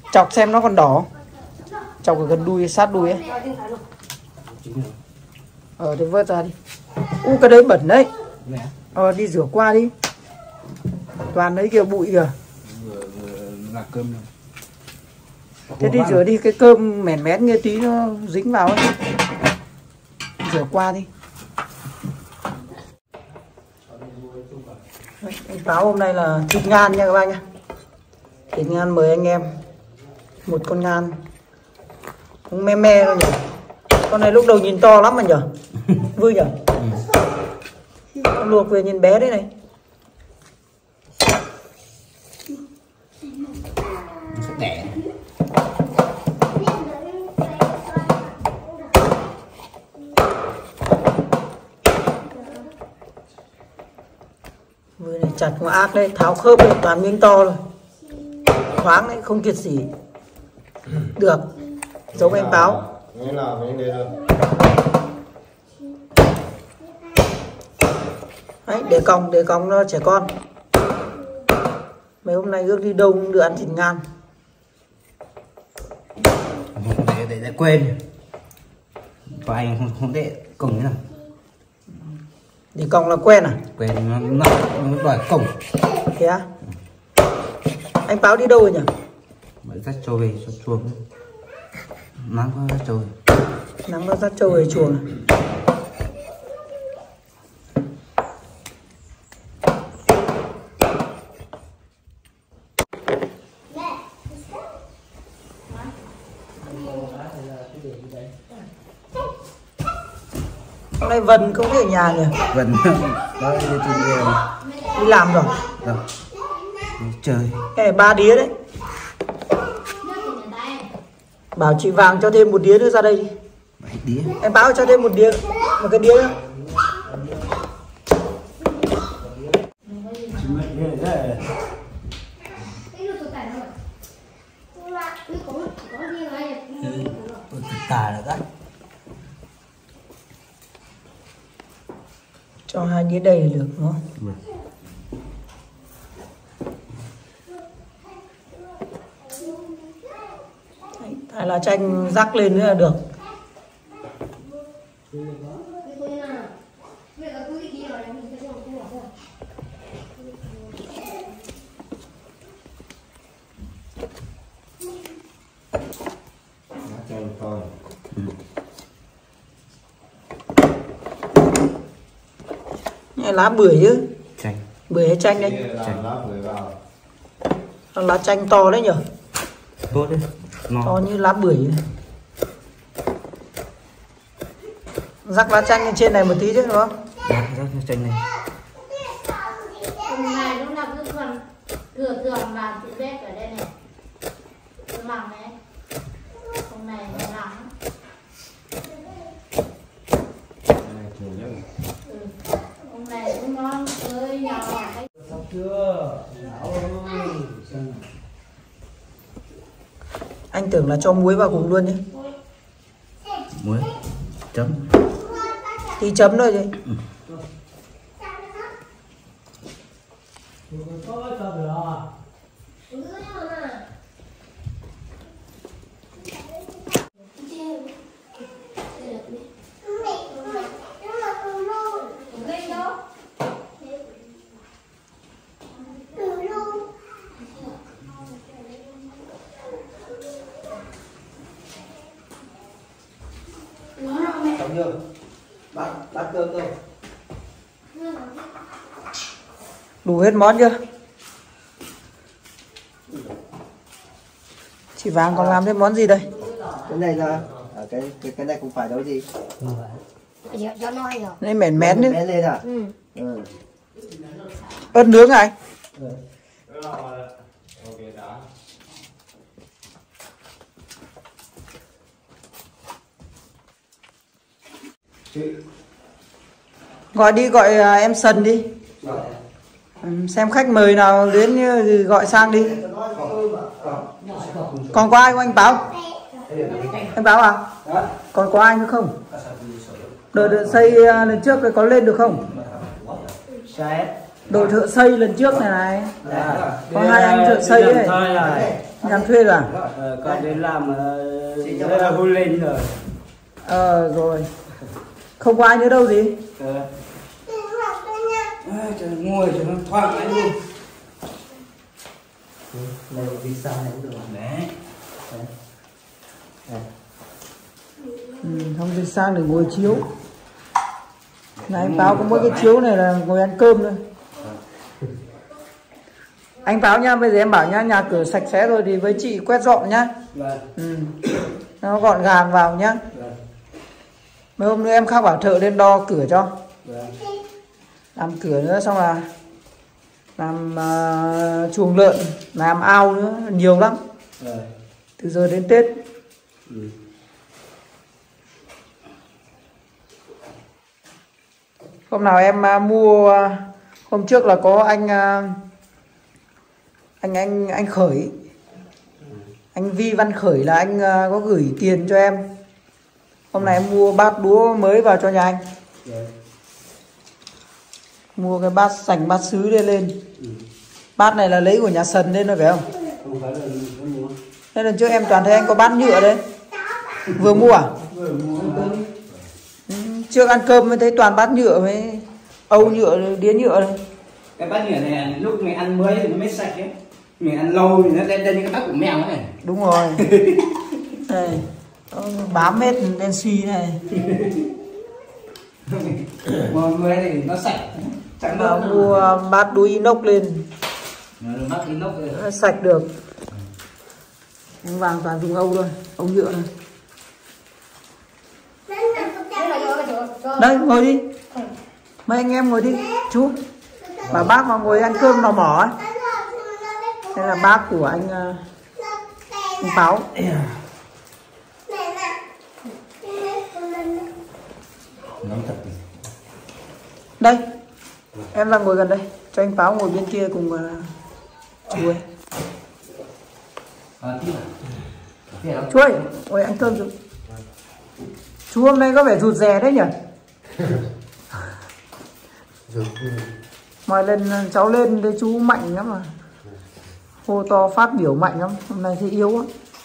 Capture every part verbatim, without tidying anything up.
Chọc xem nó còn đỏ. Chọc ở gần đuôi, sát đuôi ấy. Ờ thì vớt ra đi. U cái đấy bẩn đấy. Ờ đi rửa qua đi. Toàn đấy kìa, bụi kìa. Là cơm rồi. Thế đi rửa đi, cái cơm mẻn mén như tí nó dính vào ấy. Rửa qua đi. Anh báo hôm nay là thịt ngan nha các bác nhá. Thịt ngan mời anh em. Một con ngan. Không me me đâu nhỉ. Con này lúc đầu nhìn to lắm mà nhỉ. Vui nhỉ. Con luộc về nhìn bé đấy này. Sẽ đẻ. Vừa này chặt mà ác đấy, tháo khớp được toàn miếng to rồi. Thoáng đấy, không kiệt gì. Được. Giống anh báo. Thế nào mới đến được. Đấy, để còng, để còng nó trẻ con. Mấy hôm nay ước đi đâu cũng được ăn thịt ngan. Để, để, để quên. Và anh không, không để cổng thế nào. Để còng là quen à? Quên nó nó nó gọi cổng. Thế á? Anh báo đi đâu rồi nhỉ? Mới dắt trâu về cho chuồng. Nắng quá dắt trâu về. Nắng nó dắt trâu về chuồng à? Hôm nay Vân không thể ở nhà nhỉ? Vân đó đi tìm về. Đi làm rồi. Rồi. Chơi. Cái này ba đĩa đấy. Bảo chị Vàng cho thêm một đĩa nữa ra đây đi. Bảy đĩa. Em báo cho thêm một đĩa, một cái đĩa nữa. Tà là gắt. Cho hai đĩa đầy là được đúng không? Ừ. Hay là chanh rắc lên nữa là được. Này lá bưởi chứ. Chanh. Bưởi hay chanh đây? Chanh. Lá chanh to đấy nhỉ? Tốt đấy. Ngon. To như lá bưởi. Rắc lá chanh lên trên này một tí chứ đúng không? Rắc rắc chanh này. Hôm nay lúc nào cứ còn cửa tường làm chữ bếp ở đây này. Tôi làm đấy. Hôm nay nó nắng. Ừ. Hôm nay cũng ngon ơi nhỏ. Xong chưa? Anh tưởng là cho muối vào cùng luôn nhé. Muối. Chấm. Tí chấm thôi chứ. Ừ. Xong chưa? Bắt, bắt cơm rồi. Đủ hết món chưa? Chị Vàng còn làm thêm món gì đây? Cái này là à, cái, cái cái này không phải đâu gì. Cho nó rồi. Đây mẻn mén nữa. Mén lên à? Ừ. Ừ. Ớt nướng à anh? Ừ. Gọi đi, gọi à, em Sần đi. Ừ, xem khách mời nào đến thì gọi sang đi. Còn có ai không anh Báo? Anh Báo à? Còn có ai nữa không? Đội thợ xây lần trước có lên được không? Đội thợ xây lần trước này này. Có hai anh thợ xây đấy. Làm thuê rồi à? Ờ, con đến làm đây là vui lên rồi. Ờ rồi. Không có ai nữa đâu gì? Ờ. À, trời ngồi cho nó thoáng cái luôn. Này đi xa này cũng được. Đấy. Ừ, không đi sang để ngồi chiếu. Này, anh Báo có mỗi cái chiếu này là ngồi ăn cơm thôi. Anh Báo nha, bây giờ em bảo nhá, nhà cửa sạch sẽ rồi thì với chị quét dọn nhá. Vâng. Ừ. Nó gọn gàng vào nhá. Vâng. Mấy hôm nữa em khác bảo thợ lên đo cửa cho. Vâng. Làm cửa nữa xong là làm uh, chuồng lợn, làm ao nữa, nhiều lắm. Vâng. Từ giờ đến Tết. Ừ. Hôm nào em uh, mua uh, hôm trước là có anh uh, anh anh anh Khởi, anh Vi Văn Khởi là anh uh, có gửi tiền cho em. Hôm nay em mua bát đũa mới vào cho nhà anh. Vâng. Mua cái bát sành bát sứ đây lên. Ừ. Bát này là lấy của nhà Sần lên rồi phải không? Không phải là không mua. Thế lần trước em toàn thấy anh có bát nhựa đấy. Vừa mua à? Vừa mua. Ừ, trước ăn cơm mới thấy toàn bát nhựa với âu nhựa, đĩa nhựa đấy. Cái bát nhựa này lúc mình ăn mới thì nó mới sạch ấy. Mình ăn lâu thì nó lên lên như cái bát của mèo này. Đúng rồi. Đây, bám hết đen xì này. Mà mới thì nó sạch. Chẳng Mà đâu. mua bát đũa inox lên Nó bát inox rồi. nó sạch được. Anh vàng toàn dùng âu thôi, âu nhựa này. Đây, ngồi đi. Mấy anh em ngồi đi, chú. Bảo bác mà ngồi ăn cơm lò mỏ ấy. Đây là bác của anh, uh, anh Báo. Nóng thật. Đây, em ra ngồi gần đây. Cho anh Báo ngồi bên kia cùng uh, chú ấy. À, tiếp à? Chú ơi, ngồi ăn cơm chú. Chú hôm nay có vẻ rụt rè đấy nhỉ? Mọi lần cháu lên thấy chú mạnh lắm mà. Hô to phát biểu mạnh lắm. Hôm nay thấy yếu á.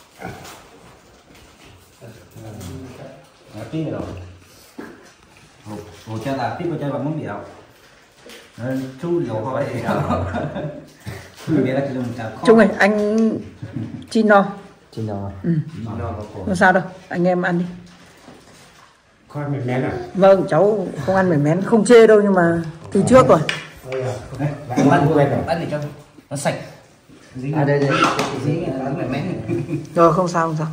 Tiếp rồi. Hồ, hồ cha là tiếp vào chơi bằng món biểu. Chú lỗ hỏi thì đâu. Biết là cái trà khó. Trung ơi, anh Chin no. Trên đó. Ừ. Không sao đâu, anh em ăn đi. Con mềm mén à? Vâng, cháu không ăn mềm mén, không chê đâu nhưng mà từ trước rồi. Bạn ăn quen rồi. Bạn để cho nó sạch. Dính À đây đây. dính bán mềm mén. Rồi không sao không sao.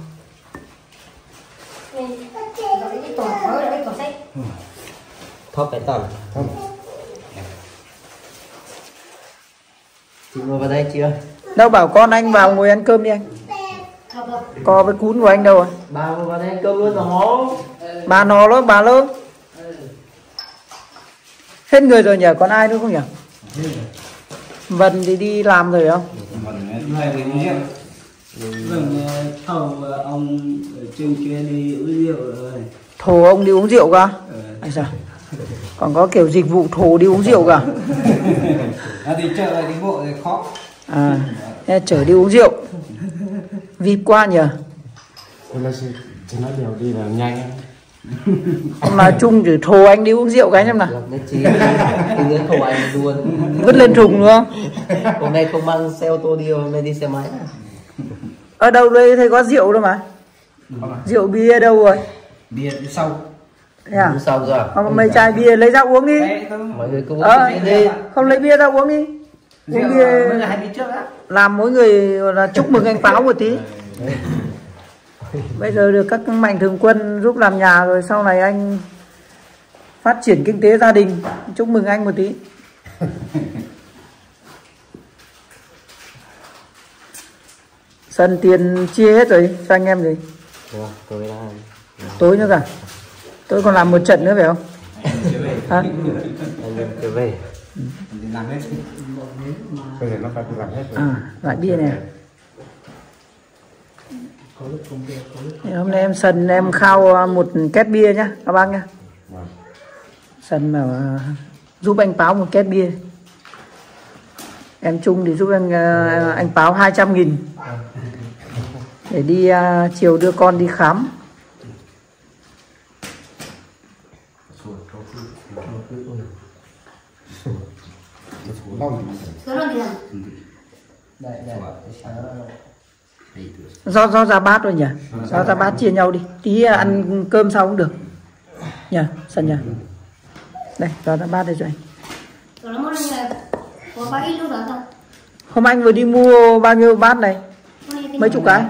Thóp cái tầm. Chị ngồi vào đây chưa? Đâu bảo con anh vào ngồi ăn cơm đi anh. Co với cún của anh đâu rồi? Bà ngồi vào đây ăn cơm luôn rồi. Bà nó đó, bà lớn. Hết người rồi nhỉ, còn ai nữa không nhỉ? Vân thì đi làm rồi không? Này mình biết. Vâng, thầu ông ở trên kia đi uống rượu rồi. Thổ ông đi uống rượu cả? Ai sao? Còn có kiểu dịch vụ thổ đi uống rượu cả? À, đi chợ đi bộ thì khó. À, thế chở đi uống rượu. Vip qua nhỉ? Thế là chỉ nói điều đi là nhanh. Ông nói chung chỉ thổ anh đi uống rượu cái xem nào. Nên chị thì nhớ thầu anh luôn. Vứt lên thùng đúng không? Hôm nay không mang xe ô tô đi, hôm nay đi xe máy. Ở đâu đây thấy có rượu đâu mà. Rượu bia đâu rồi? Bia đi sau. Thế à? Uống sau rồi. Còn mấy chai bia lấy ra uống đi. Mọi người cứ uống Ờ, bia đi. không lấy bia ra uống đi. Uống bia hai đi trước á. làm mỗi người gọi là chúc mừng anh Báo một tí. Bây giờ được các mạnh thường quân giúp làm nhà rồi, sau này anh phát triển kinh tế gia đình, chúc mừng anh một tí. Sân tiền chia hết rồi cho anh em gì? Rồi, tối ra. Tối nữa cả. Tôi còn làm một trận nữa phải không? Hả? Anh em trở về. Làm hết. Bây giờ nó phải làm hết rồi. À, loại bia này. Thì hôm nay em Sần em khao một két bia nhá các bác nhá. Sần bảo uh, giúp anh Báo một két bia. Em Trung thì giúp anh uh, anh Báo hai trăm nghìn. để đi uh, chiều đưa con đi khám. Cái đó gì à? Đây, đây. Do do ra bát rồi nhỉ? Do ra bát chia nhau đi. Tí ăn cơm sau cũng được. Nhỉ, Sân nhỉ? Đây, do ra bát đây cho anh. Rồi nó mua là có bao ít lúc đó không? Hôm anh vừa đi mua bao nhiêu bát này? Mấy chục cái?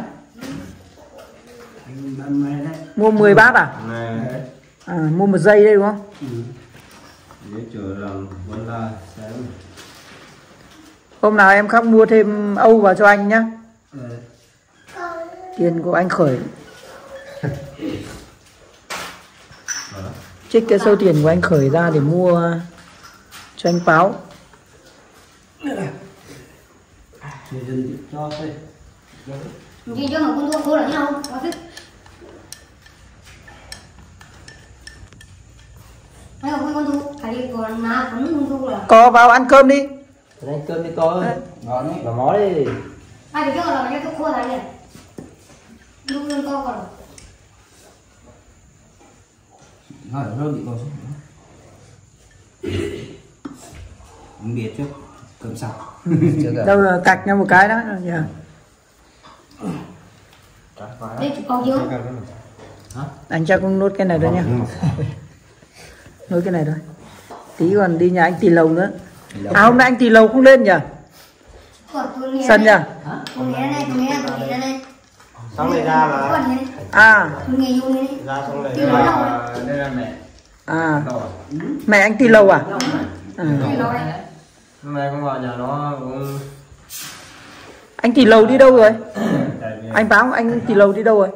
Mua mười bát à? À, mua một giây đây đúng không? Hôm nào em khắc mua thêm Âu vào cho anh nhá. Tiền của anh khởi. Trích cái số tiền của anh khởi ra để mua cho anh Báo. Chị cho một con thua là như nào? Có thích. Mấy con con thua, phải đi còn nào cũng con thua là. Có vào ăn cơm đi. Đây cơm đi con. Ngon đấy. Và mó đi. Ai thì cho là cái thuốc khô này này. Lúc lên to còn. Hỏi rơm bị con xuống. Không biết chứ. Cơm sao? Đâu là cạch nhau một cái đó nhỉ? Đây còn chưa? Anh cho con nốt cái này thôi nha. Nốt cái này thôi. Tí còn đi nhà anh Tì Lầu nữa. À hôm nay anh Tì Lầu không lên nhỉ? Sân nhỉ? Con nghe này, con nghe, con nghe này. Xong rồi ra mà. À. Con nghe vô này. Ra xong rồi. Đây là mẹ. À. Mẹ anh Tì Lầu à? À. Hôm nay con vào nhà nó cũng... Anh Tì Lầu đi đâu rồi? Anh Báo anh Tì Lầu đi đâu rồi?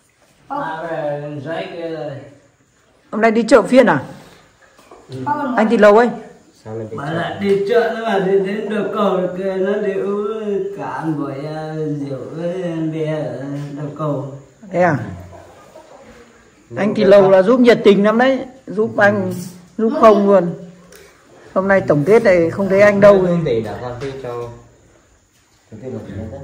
Hôm nay đi chợ phiên à? Anh Tì Lầu ấy. Mà lại đi chợ nó mà đến đến đầu cầu kia nó đi uống cạn với rượu với bia ở đầu cầu. Thế à? Anh Tì Lầu là giúp nhiệt tình lắm đấy, giúp anh, giúp không luôn. Hôm nay tổng kết này không thấy anh đâu. Để đã con đi cho. Tổng kết một tí nữa.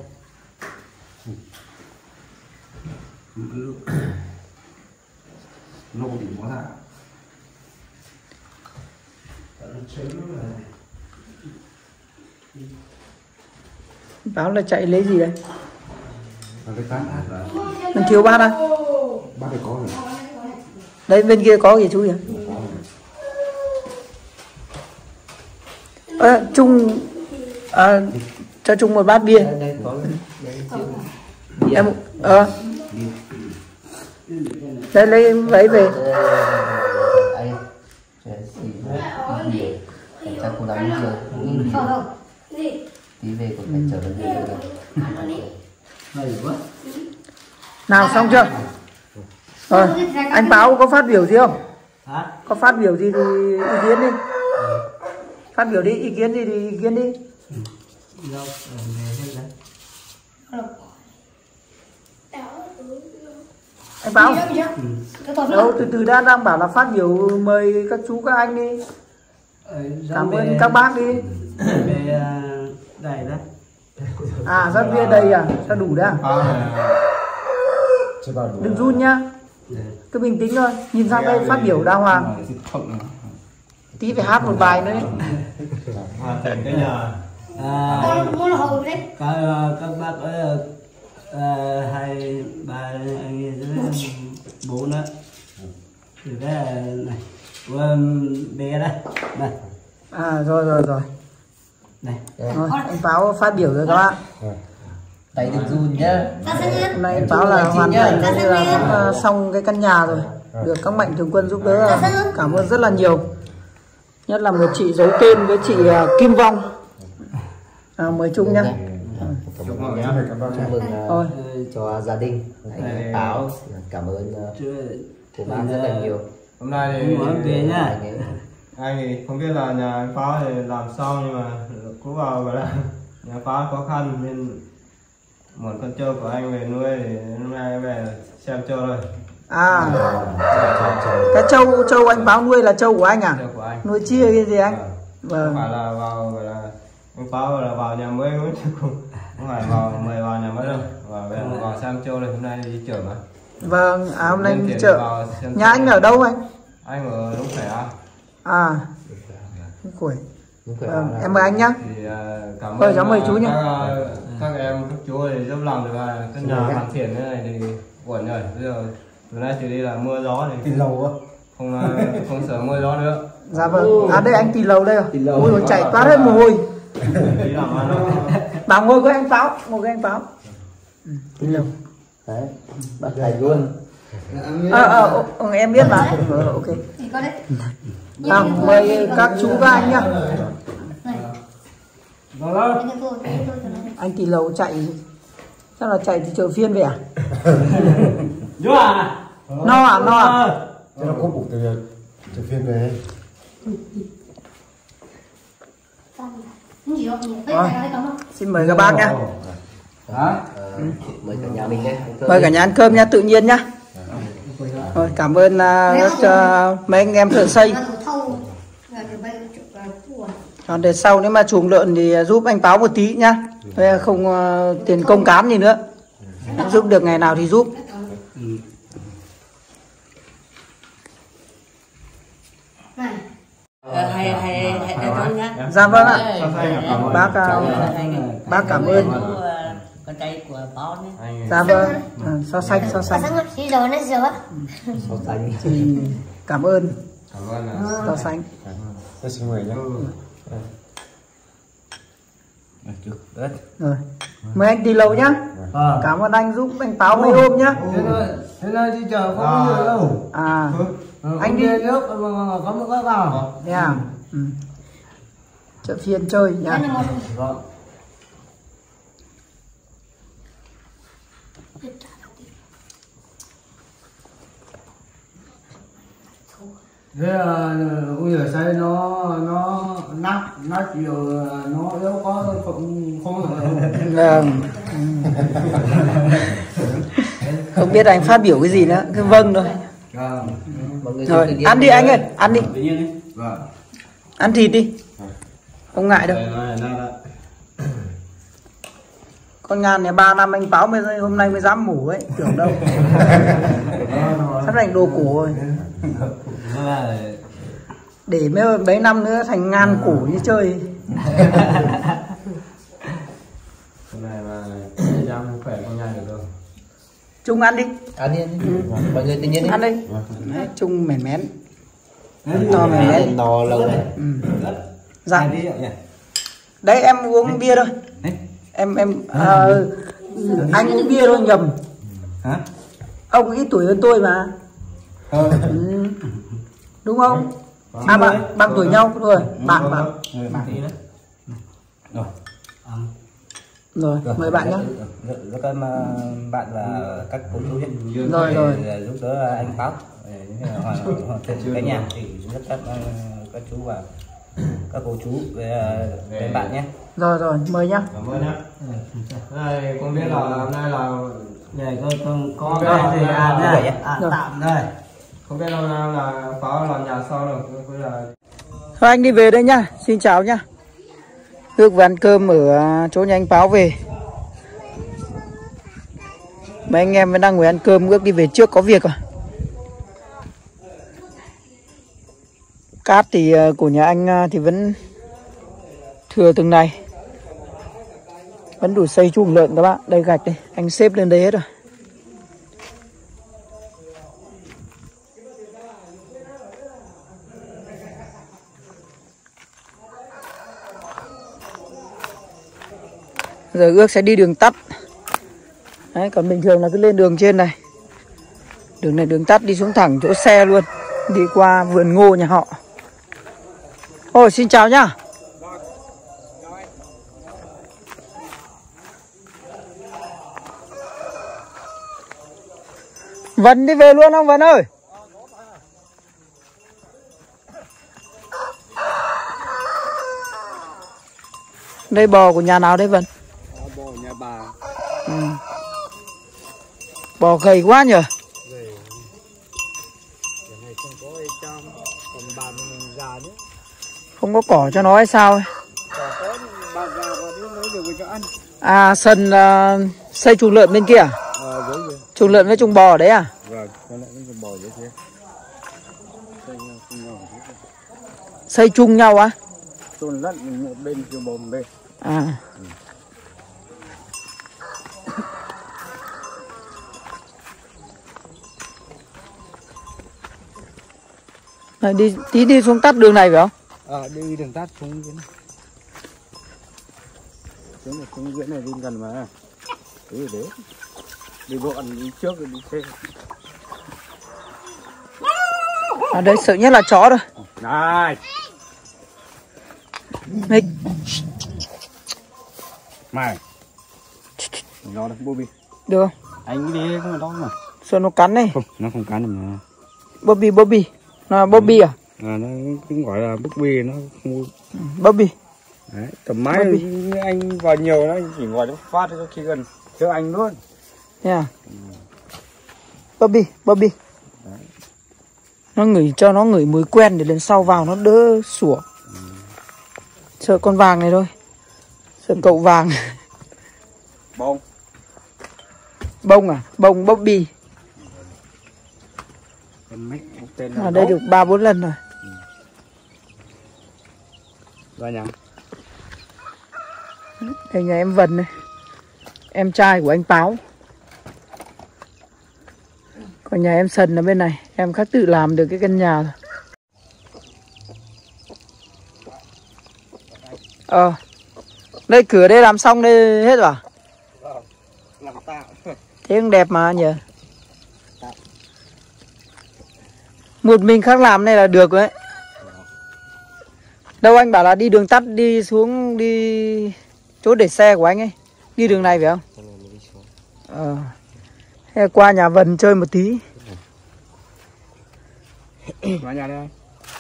Nó bị quá hả? Báo là chạy lấy gì đấy? Cái bát Mình thiếu bát à? bát này có rồi. Đấy bên kia có gì chú nhỉ? À, Trung à, cho Trung một bát bia. Đây có. Em ờ đây lấy lấy về. Anh. Chắc cũng đánh chưa? Tí về còn phải chờ đến đây nữa. Nào xong chưa? Rồi, anh Báo có phát biểu gì không? Hả? Có phát biểu gì thì ý kiến đi. Phát biểu đi, ý kiến gì thì ý kiến đi. Đâu, về thế đấy. Anh Báo. Đâu, từ từ đã đang bảo là phát biểu mời các chú các anh đi. Cảm ơn các bác đi. Về đây đó. À, rất bia đầy à? Sao đủ đấy à? Đừng run nhá. Cứ bình tĩnh thôi. Nhìn sang đây phát biểu đàng hoàng. Tí phải hát một bài nữa. Hoàn thành cái nhà. À, Con là hầu đấy. các các bác ơi, à, hai ba anh với bố nữa. Thì cái này của bé đây. Này. À, rồi rồi rồi. Này. Rồi, anh Báo phát biểu rồi các bạn. Tay đừng run nhá. Hôm nay anh Báo là hoàn thành cũng như là uh, xong cái căn nhà rồi. Được các mạnh thường quân giúp đỡ. uh, Cảm ơn rất là nhiều. Nhất là một chị giấu tên với chị uh, Kim Vong. À, mời Trung nhá. Chúc mừng nhá. Chúc mừng Thôi. uh, cho gia đình. Anh Báo cảm ơn uh, cô bác rất là nhiều. Hôm nay thì Muốn về nhá. anh thì không biết là nhà anh Pháo thì làm sao, nhưng mà cũng vào gọi là nhà Pháo khó khăn nên muốn con trâu của anh về nuôi thì hôm nay em về xem trâu rồi. À, cái trâu trâu anh Báo nuôi là trâu của anh à? Trâu của anh. Nuôi chia cái gì anh? Không Vâng. phải là vào gọi là anh Pháo gọi là vào nhà mới chứ không không phải vào mời vào nhà mới đâu, vào vào xem châu này, hôm nay đi chợ mà. Vâng, à, hôm nay Nhân đi tiện chợ. vào xem Nhà anh ở đâu anh? Anh ở Lúc Khỏe à? À, Lúc Khỏe. Đúng rồi. Vâng, em mời anh nhá. Thì à, cảm Thôi, ơn cháu mời à, chú nhé. các, à, các em các chú thì giúp làm được à, cái nhà hoàn thiện thế này thì ổn rồi. Bây giờ từ nay trở đi là mưa gió thì Thì lâu á. không à, không sợ mưa gió nữa. Dạ vâng. À đây anh Tì Lầu đây rồi. Ui rồi chạy toát hết mồ hôi. Đi làm ăn đâu. Bảo ngồi với anh Pháo, ngồi với anh Pháo. Ừ, Tì Lầu. Đấy, bắt thầy luôn. Ờ ờ ờ, em biết mà. Ờ, ok. Thì có đấy. À, mời các chú và anh nhá. Rồi đó. Anh thôi, anh thôi cho nó. Anh Tì Lầu chạy chắc là chạy từ chợ phiên về à? Vô à? No à, no à? Thế là không bụng từ từ phiên về. Nhiều, nhiều. Ê, Rồi. phải không? Xin mời các bác nhá. Hả? Ờ, mời cả nhà mình đây. ăn cơm Mời đi. cả nhà ăn cơm nhá, tự nhiên nhá. Rồi, cảm ơn uh, các, uh, mấy anh em thợ xây. Nó thủ thâu. Rồi từ bây giờ chụp vào của. Còn để sau nếu mà chuồng lợn thì giúp anh Báo một tí nhá. Bây giờ không uh, tiền công cám gì nữa. Giúp được ngày nào thì giúp. Này. hay hay hay hay con nhá. Dạ vâng ạ. Cảm ơn. Bác uh, bác cảm ơn. Con trai của bó đấy. Anh Dạ vâng. À, so sánh so sánh. Sáng chỉ rồi nó rửa. So sánh. Thì cảm ơn cảm ơn à. so sánh. Tôi xin mời nhé. Rồi. Mời anh Tì Lầu nhá. Ờ. Cảm ơn anh giúp anh Báo mấy hôm nhá. Thế này, thế này đi chợ không có nhiều đâu. À, Ờ, anh anh đi- đi nước mà có một cái vào. thế à? Ừ. Chợ phiên chơi nhá. Anh là một. Vâng. Thế là ui ở đây nó nó nát nát nhiều nó yếu có không không Vâng. Ừ. Không biết anh phát biểu cái gì nữa, cứ vâng thôi. Mọi người dùng tự Rồi, nhiên ăn đi thôi. anh ơi, ăn đi, tự nhiên đi. Vâng. ăn thịt đi. Không ngại đâu. Đây, đây, đây, đây. Con ngàn này ba năm anh Báo mới hôm nay mới dám mổ ấy, tưởng đâu. Sắp thành đồ cổ rồi. Nó là Để mấy mấy năm nữa thành ngàn cổ như chơi. Hôm nay mà dám khỏe con nhà được đâu. Trung ăn đi, Ăn đi, ăn đi. Mọi người tự nhiên đi. ăn đi. Đấy, Trung mẻ mén. To mẻ mén. No lâu này. Ừ. Dạ. đi nhỉ. Đấy em uống bia thôi. Em em à, anh uống bia thôi nhầm. Hả? Ông ít tuổi hơn tôi mà. Ờ. Ừ. Đúng không? À bạn bằng tuổi nhau rồi, bạn bạn. Bạn tí đấy. Rồi. Ăn. Rồi, mời bạn nhé. Rất cảm ơn bạn và các cô chú nhé. Rồi rồi. Để giúp đỡ anh Báo để hoàn hoàn thiện cái nhà thì rất cảm ơn các chú và các cô chú về bên bạn nhé. Rồi rồi, mời nhá. Cảm ơn nhá. Đây, con biết là hôm nay là Này con con có Không cái biết gì là- ăn là- đây. À, Rồi. tạm đây. không biết hôm nay là Pháo làm nhà sau rồi, cứ là Thôi anh đi về đây nhá. Xin chào nhá. Ước vừa ăn cơm ở chỗ nhà anh Báo về. Mấy anh em vẫn đang ngồi ăn cơm, ước đi về trước có việc rồi. Cát thì ờ, của nhà anh ờ, thì vẫn thừa từng này. Vẫn đủ xây chuồng lợn các bạn. Đây gạch đây, anh xếp lên đây hết rồi. Giờ ước sẽ đi đường tắt. Đấy, còn bình thường là cứ lên đường trên này. Đường này đường tắt đi xuống thẳng chỗ xe luôn. Đi qua vườn ngô nhà họ. Ôi xin chào nhá. Vân đi về luôn không Vân ơi? Đây bò của nhà nào đây Vân? Bò nhà bà. Ừ. Bò gầy quá nhỉ? Về. Cái này không có ai chăm, còn bà mình già nữa. Không có cỏ cho nó hay sao ấy? Có có bà già và đứa mới được cho ăn. À sân uh, xây chuồng lợn bên kia à? Ờ, Chuồng lợn với chuồng bò đấy à? Vâng, con lợn với chuồng bò vậy thế. Xây nhau chung nhau thế. Xây chung nhau á? Chuồng lợn một bên, chuồng bò một bên. À. Ừ. Này, đi tí đi xuống tắt đường này phải không? À, đi đường tắt xuống dưới này. Xuống này, xuống dưới này đi gần mà. Thế đấy. Đi bộ ăn đi trước rồi đi xe. À đấy, sợ nhất là chó rồi. Này. Này. Mày. Nó đó, Bobby. Được không? Anh đi không phải đó mà. Sợ nó cắn này. Không, nó không cắn được mà. Bobby, Bobby. Nó là Bobby à? À, nó cũng gọi là Bobby, nó không... Bobby. Đấy, tầm máy anh vào nhiều nó chỉ gọi nó phát cho khi gần cho anh luôn. Yeah. Ừ. Bobby, Bobby. Đấy. Nó ngửi cho nó ngửi mùi quen để lần sau vào nó đỡ sủa. Ừ. Sợ con vàng này thôi. Sợ cậu vàng. Bông. Bông à? Bông Bobby. Tên ở đây được ba bốn lần rồi. Ừ. Ra nhà. Đây nhà em Vân này. Em trai của anh Páo. Còn nhà em Sần ở bên này. Em khác tự làm được cái căn nhà rồi. Ờ. Đây cửa đây làm xong đây hết rồi à? Ờ. Làm tạo. Thế cũng đẹp mà nhỉ. Một mình khác làm này là được đấy. Đâu anh bảo là đi đường tắt đi xuống đi chỗ để xe của anh ấy. Đi đường này phải không? Ờ. Thế qua nhà Vân chơi một tí. Vào nhà đây.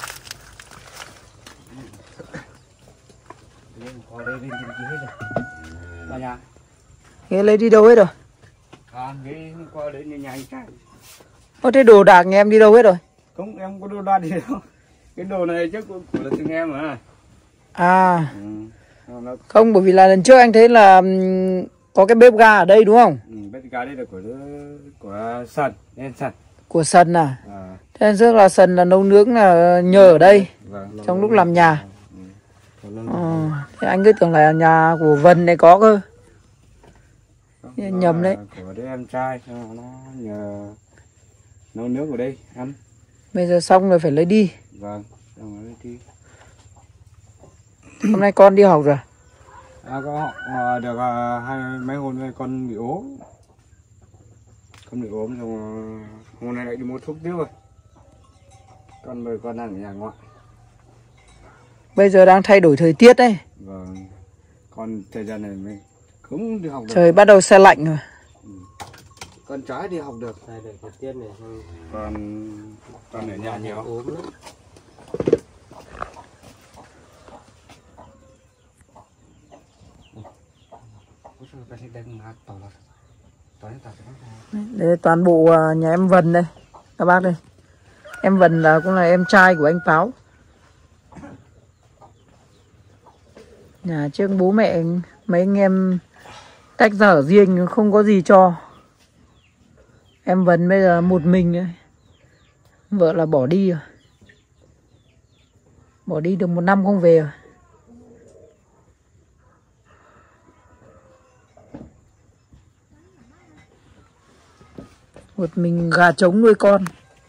Vào nhà. Thế lấy đi đâu hết rồi? À, nghĩ qua đến nhà anh trai. Ô thế đồ đạc nhà em đi đâu hết rồi? Không, em không có đồ đạc gì đâu. Cái đồ này chắc của là từng em mà. À. Ừ. Nó... Không, bởi vì là lần trước anh thấy là có cái bếp ga ở đây đúng không? Ừ, bếp ga đây là của của Sần, em Sần. Của Sần à? À. Thế nên trước là Sần là nấu nướng là nhờ ở đây. Vâng. Trong lúc làm nhà. Ừ. Ờ, thế anh cứ tưởng là nhà của Vân này có cơ. Nhầm đấy. Của đứa em trai, nó nhờ nấu nướng ở đây ăn. Bây giờ xong rồi phải lấy đi. Vâng, xong rồi lấy đi. Hôm nay con đi học rồi? À, có à, được à, hai mấy hôm nay con bị ốm. Con bị ốm xong hôm nay lại đi mua thuốc tiếp rồi. Con mời con ăn ở nhà ngoại. Bây giờ đang thay đổi thời tiết đấy. Vâng, con thời gian này mới cũng đi học được. Trời bắt đầu se lạnh rồi. Ừ. Con trái đi học được. Thay đổi thời tiết này. Con con ở nhà nhiều. Ốm lắm. Đây toàn bộ nhà em Vân đây. Các bác đây. Em Vân là cũng là em trai của anh Páo. Nhà trước bố mẹ mấy anh em tách ra ở riêng không có gì cho. Em Vân bây giờ một mình ấy. Vợ là bỏ đi rồi. Bỏ đi được một năm không về rồi. Một mình gà trống nuôi con.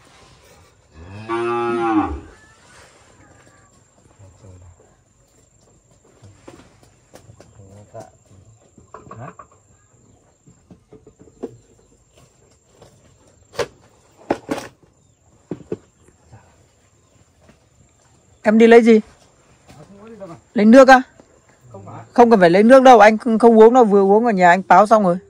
Em đi lấy gì? Lấy nước á? Không cần phải lấy nước đâu, anh không, không uống đâu, vừa uống ở nhà anh Páo xong rồi.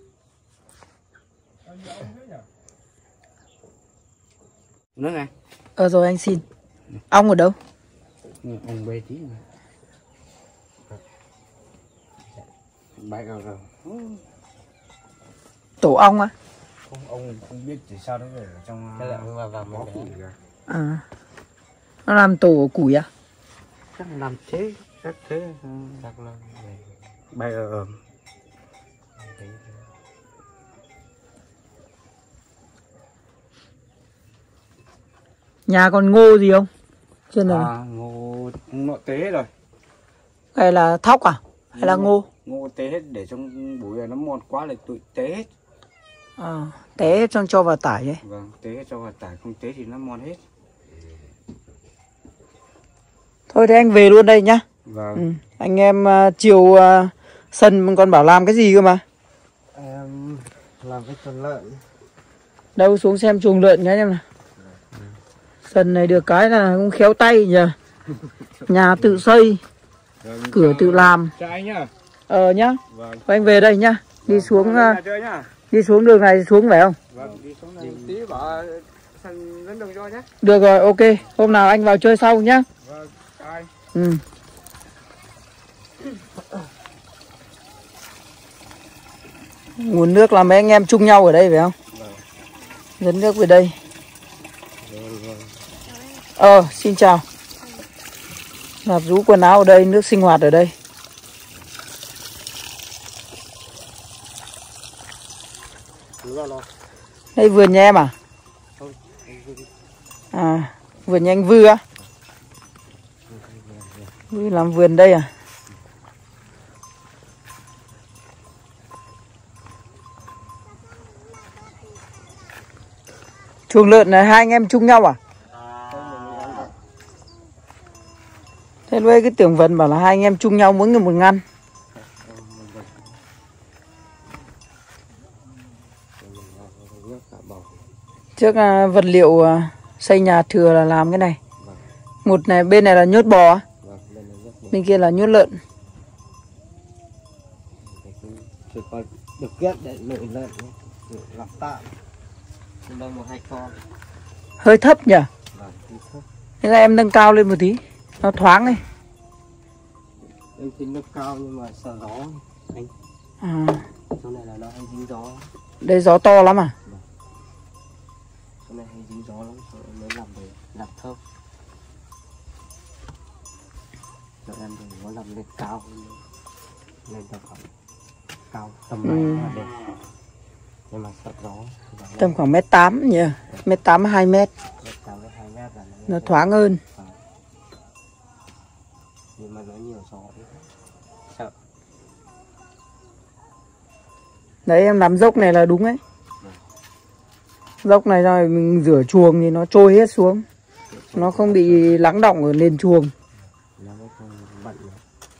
Nước này. Ờ rồi anh xin. Ong ở đâu? Ông bê tí mà. Bay rồi rồi. Tổ ong á? Không, ông không biết chỉ sao đấy ở trong Cái lợn vào vào có củi kìa. À. Nó làm tổ ở củi à? Chắc làm thế, chắc thế. chắc là Bay ở Nhà còn ngô gì không? Trên này À, ngô ngô tế rồi. hay là thóc à? Hay là ngô? Ngô tế hết để trong bụi này nó mòn quá là tụi tế hết. À, té cho cho vào tải ấy. Vâng, tế cho vào tải, không tế thì nó mòn hết. Thôi thì anh về luôn đây nhá. Vâng. Ừ. Anh em uh, chiều uh, sân còn bảo làm cái gì cơ mà. Em làm cái chuồng lợn. Đâu xuống xem chuồng lợn nhá em nào. Sân này được cái là cũng khéo tay nhờ. Nhà tự xây, Vâng, cửa tự làm. chào anh nhá. Ờ nhá. Vâng. Thôi anh về đây nhá. Đi xuống Vâng, uh, chơi nhá. đi xuống đường này xuống phải không? Vâng, đi xuống này tí bảo sân dẫn đường cho nhé. Được rồi, ok. Hôm nào anh vào chơi sau nhá. Vâng, chào anh. Ừ. Nguồn nước là mấy anh em chung nhau ở đây phải không? Vâng. Dẫn nước về đây. Vâng, vâng. Ờ, xin chào. Giặt rũ quần áo ở đây, nước sinh hoạt ở đây. Đây vườn nhà em à? À, vườn nhà anh Vư á? Vư làm vườn đây à? Chuồng lợn này hai anh em chung nhau à? Thế lúc ấy cái tưởng Vân bảo là hai anh em chung nhau mỗi người một ngăn. Trước à, vật liệu à, xây nhà thừa là làm cái này. Một này bên này là nhốt bò, bên kia là nhốt lợn. Chỉ có được ghép để nội lợn làm tạm. Trên đây một hai con. Hơi thấp nhỉ? Vâng, đi thấp. Thế là em nâng cao lên một tí, nó thoáng đi. Em xin nước cao nhưng mà sợ gió anh. À, Chỗ này là nó hay dính gió. đây gió to lắm à? Chỗ này hay dính gió lắm, sợ em mới làm để làm thấp. Cho em thì nó làm lên cao lên tầm khoảng cao tầm này Ừ. là đẹp. Nhưng mà sợ gió. Tầm khoảng mét tám nhỉ? Mét tám hai mét, hai mét là nó thoáng hơn. Nhưng mà nó nhiều gió đấy. Sợ. Đấy em làm dốc này là đúng ấy. Dốc này rồi mình rửa chuồng thì nó trôi hết xuống. Nó không bị lắng đọng ở nền chuồng. Nó mới không bận nữa.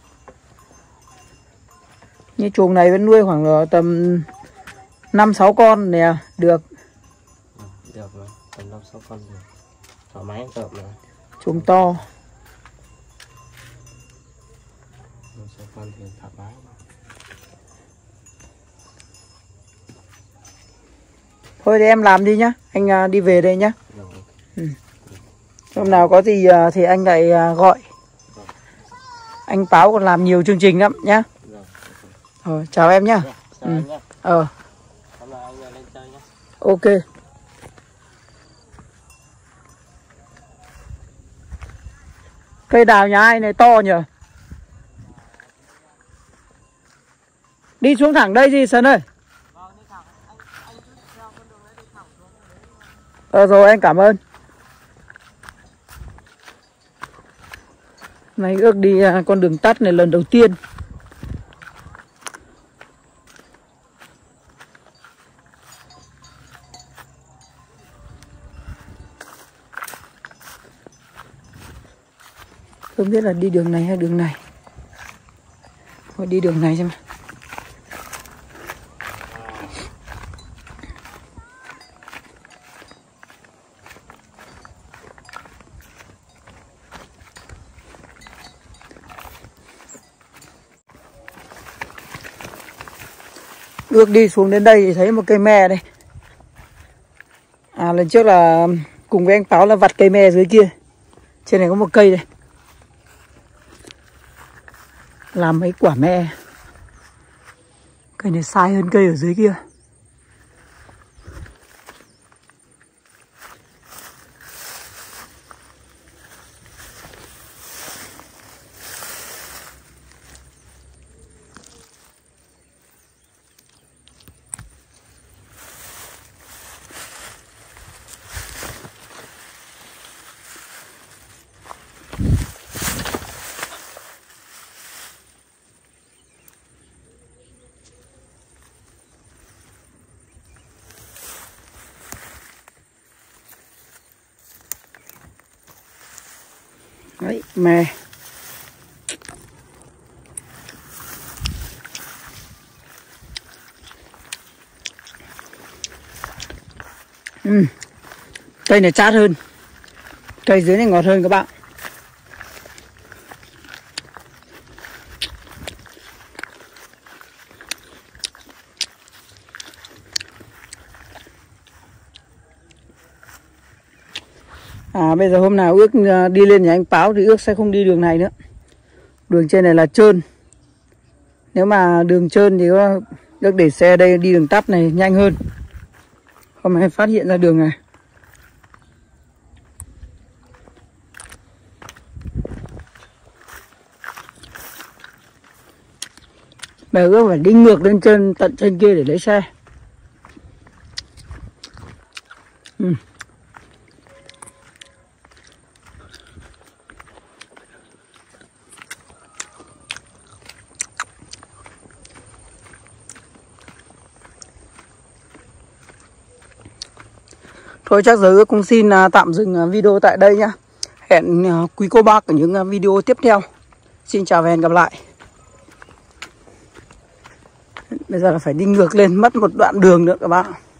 Như chuồng này vẫn nuôi khoảng là tầm năm sáu con nè, được. Ừ, được rồi, tầm năm sáu con được. Thoải mái tợm nữa. Chuồng to. năm sáu con thì thoải mái. Thôi thì em làm đi nhá, anh à, đi về đây nhá. Rồi. Ừ. Hôm nào có gì à, thì anh lại à, gọi. Anh Báo còn làm nhiều chương trình lắm nhá. Rồi. Rồi, chào em nhá. Chào Ừ. anh nhé. Ờ, Hôm nay anh lên chơi nhé. ok. Cây đào nhà ai này to nhỉ? Đi xuống thẳng đây gì Sơn ơi? Ờ rồi anh cảm ơn. Này ước đi à, con đường tắt này lần đầu tiên. Không biết là đi đường này hay đường này. Thôi đi đường này xem nào. Ước đi xuống đến đây thì thấy một cây me đây. À lần trước là cùng với anh Báo là vặt cây me dưới kia. Trên này có một cây đây. Làm mấy quả me. Cây này sai hơn cây ở dưới kia. Đấy, mè. Ừ. Cây này chát hơn, cây dưới này ngọt hơn các bạn. À bây giờ hôm nào ước đi lên nhà anh Páo thì ước sẽ không đi đường này nữa. Đường trên này là trơn. Nếu mà đường trơn thì ước để xe đây đi đường tắt này nhanh hơn. Không ai phát hiện ra đường này. Bây giờ phải đi ngược lên trên tận trên kia để lấy xe. Ừ. Thôi chắc giờ cũng xin tạm dừng video tại đây nhá. Hẹn quý cô bác ở những video tiếp theo. Xin chào và hẹn gặp lại. Bây giờ là phải đi ngược lên, mất một đoạn đường nữa các bạn.